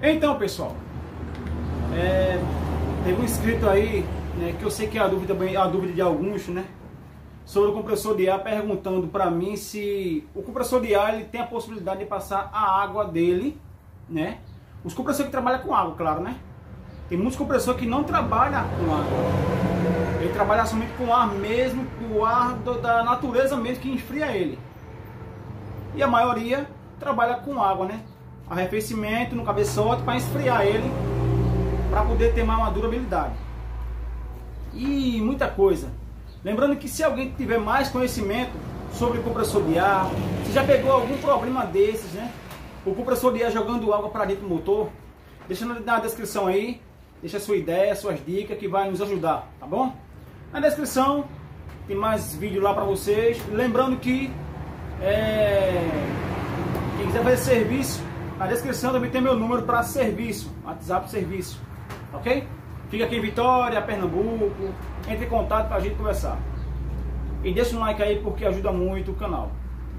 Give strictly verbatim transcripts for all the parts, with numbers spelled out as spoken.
Então, pessoal, é, teve um inscrito aí, né, que eu sei que é a dúvida, a dúvida de alguns, né, sobre o compressor de ar, perguntando para mim se o compressor de ar ele tem a possibilidade de passar a água dele, né? Os compressores que trabalham com água, claro, né? Tem muitos compressores que não trabalham com água. Ele trabalha somente com ar mesmo, o ar do, da natureza mesmo que esfria ele. E a maioria trabalha com água, né? Arrefecimento no cabeçote para esfriar ele, para poder ter mais uma durabilidade. E muita coisa. Lembrando que se alguém tiver mais conhecimento sobre o compressor de ar, se já pegou algum problema desses, né? O compressor de ar jogando água para dentro do motor, deixa na descrição aí, deixa a sua ideia, suas dicas que vai nos ajudar, tá bom? Na descrição tem mais vídeo lá para vocês. Lembrando que é, quem quiser fazer serviço, na descrição também tem meu número para serviço, WhatsApp serviço, ok? Fica aqui em Vitória, Pernambuco, entre em contato para a gente conversar. E deixa um like aí porque ajuda muito o canal.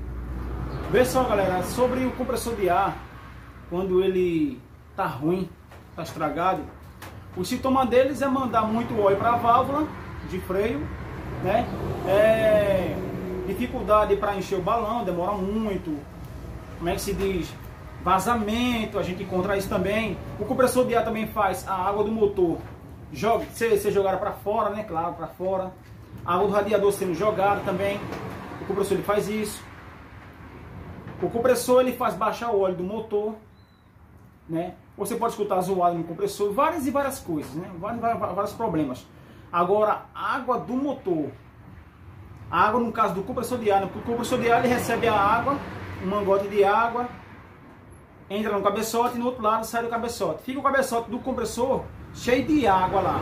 Vê só, galera, sobre o compressor de ar, quando ele tá ruim, tá estragado, o sintoma deles é mandar muito óleo para a válvula de freio, né? É, dificuldade para encher o balão, demora muito. Como é que se diz? Vazamento, a gente encontra isso também. O compressor de ar também faz a água do motor joga, ser, ser jogada para fora, né? Claro, para fora. A água do radiador sendo jogada também. O compressor ele faz isso. O compressor ele faz baixar o óleo do motor, né? Você pode escutar zoado no compressor, várias e várias coisas, né? Vários, vários problemas. Agora, a água do motor, a água no caso do compressor de ar, né? Porque o compressor de ar ele recebe a água, um mangote de água, entra no cabeçote e no outro lado sai do cabeçote. Fica o cabeçote do compressor cheio de água lá.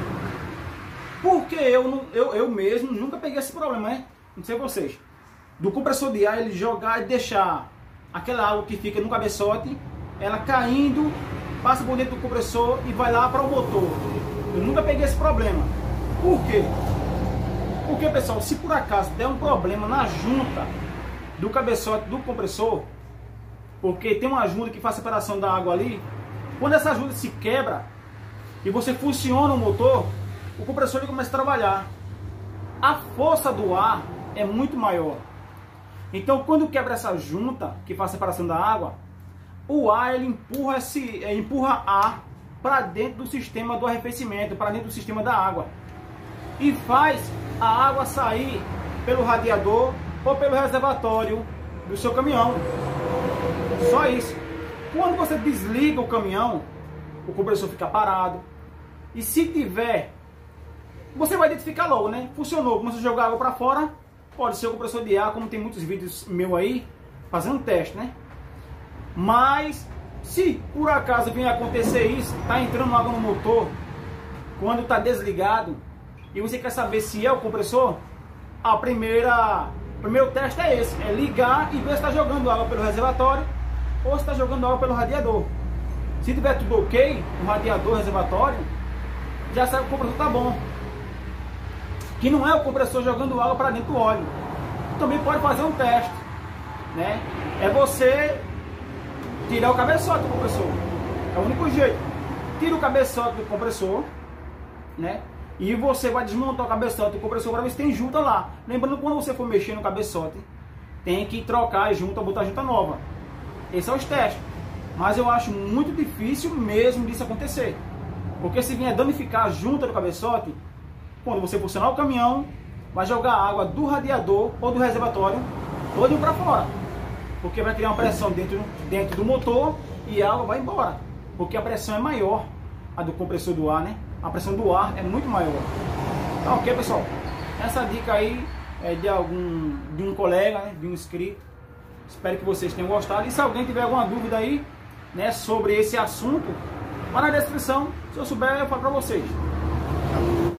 Porque eu, eu, eu mesmo nunca peguei esse problema, né? Não sei vocês. Do compressor de ar ele jogar e deixar aquela água que fica no cabeçote, ela caindo, passa por dentro do compressor e vai lá para o motor. Eu nunca peguei esse problema. Por quê? Porque, pessoal, se por acaso der um problema na junta do cabeçote do compressor, porque tem uma junta que faz separação da água ali, quando essa junta se quebra e você funciona o motor, o compressor ele começa a trabalhar. A força do ar é muito maior. Então, quando quebra essa junta que faz a separação da água, o ar ele empurra esse, empurra ar para dentro do sistema do arrefecimento, para dentro do sistema da água, e faz a água sair pelo radiador ou pelo reservatório do seu caminhão. Só isso. Quando você desliga o caminhão, o compressor fica parado. E se tiver, você vai identificar logo, né? Funcionou, começou a jogar água para fora. Pode ser o compressor de ar, como tem muitos vídeos meu aí, fazendo teste, né? Mas, se por acaso vier acontecer isso, tá entrando água no motor, quando tá desligado, e você quer saber se é o compressor, a primeira, o primeiro teste é esse, é ligar e ver se está jogando água pelo reservatório, ou se está jogando água pelo radiador. Se tiver tudo ok, o radiador, o reservatório, já sabe que o compressor tá bom. Que não é o compressor jogando água para dentro do óleo. Também pode fazer um teste, né? É você tirar o cabeçote do compressor. É o único jeito. Tira o cabeçote do compressor, né? E você vai desmontar o cabeçote do compressor para ver se tem junta lá. Lembrando que quando você for mexer no cabeçote, tem que trocar a junta, botar a junta nova. Esse é os testes. Mas eu acho muito difícil mesmo disso acontecer. Porque se vier danificar a junta do cabeçote, quando você funcionar o caminhão, vai jogar a água do radiador ou do reservatório todo para fora. Porque vai criar uma pressão dentro, dentro do motor e a água vai embora. Porque a pressão é maior, a do compressor do ar, né? A pressão do ar é muito maior. Então, ok, pessoal? Essa dica aí é de algum de um colega, né? De um inscrito. Espero que vocês tenham gostado. E se alguém tiver alguma dúvida aí, né, sobre esse assunto, vai na descrição. Se eu souber, eu falo para vocês.